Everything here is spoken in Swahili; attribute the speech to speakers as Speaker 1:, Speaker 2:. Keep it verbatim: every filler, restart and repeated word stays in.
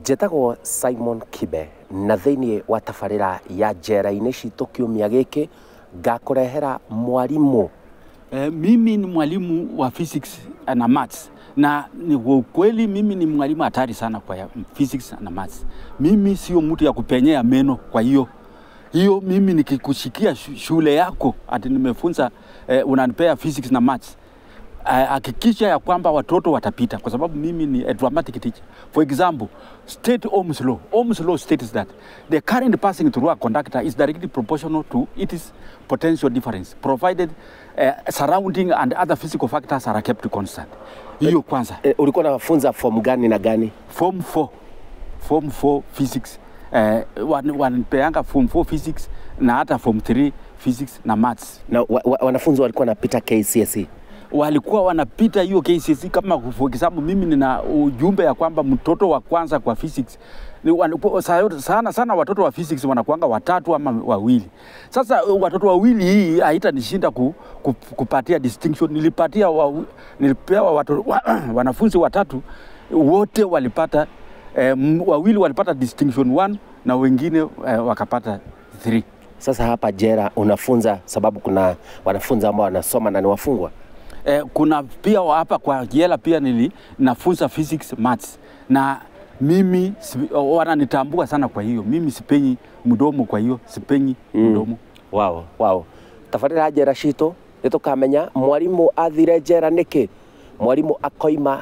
Speaker 1: Njĩtagwo Simon Kibe na thĩinĩ wa tabarĩra ya njera-inĩ ciitu kiumia gĩkĩ ngakũrehera mwalimu.
Speaker 2: Eh, mimi ni mwalimu wa physics na maths, na ni kweli mimi ni mwalimu hatari sana kwa physics na maths. Mimi sio mtu ya kupenyea meno. Kwa hiyo hiyo mimi nikikushikia shule yako ati nimefunza eh, unanipea physics na maths, hakikisha uh, ya kwamba watoto watapita, kwa sababu mimi ni a dramatic teacher. For example, state Ohm's law. Ohm's law states that the current passing through a conductor is directly proportional to its potential difference, provided uh, surrounding and other physical factors are kept constant. Hiyo kwanza.
Speaker 1: E, ulikuwa unafunza form gani na gani?
Speaker 2: Form four. Form four physics. Eh, wanapeanga wan form four physics na hata form three physics na maths.
Speaker 1: Na wa, wa, wanafunzi walikuwa wanapita K C S E?
Speaker 2: Walikuwa wanapita hiyo K C S E. Kama for example mimi nina ujumbe ya kwamba mtoto wa kwanza kwa physics ni sana sana watoto wa physics wanakuanga watatu ama wawili. Sasa watoto wawili hii haitanishinda ku, ku, kupatia distinction. Nilipatia wa, nilipewa watoto wa, wanafunzi watatu wote walipata eh, wawili walipata distinction one na wengine eh, wakapata three.
Speaker 1: Sasa hapa jera unafunza sababu kuna wanafunzi ambao wanasoma na ni wafungwa?
Speaker 2: Eh, kuna pia hapa kwa jela pia nili nafunza physics maths, na mimi wananitambua sana kwa hiyo. Mimi sipenyi mdomo, kwa hiyo sipenyi mm. mdomo.
Speaker 1: Wow, wow. Tabarĩra njera ciitu nitukamenya mwalimu athire njera niki, mwalimu akoima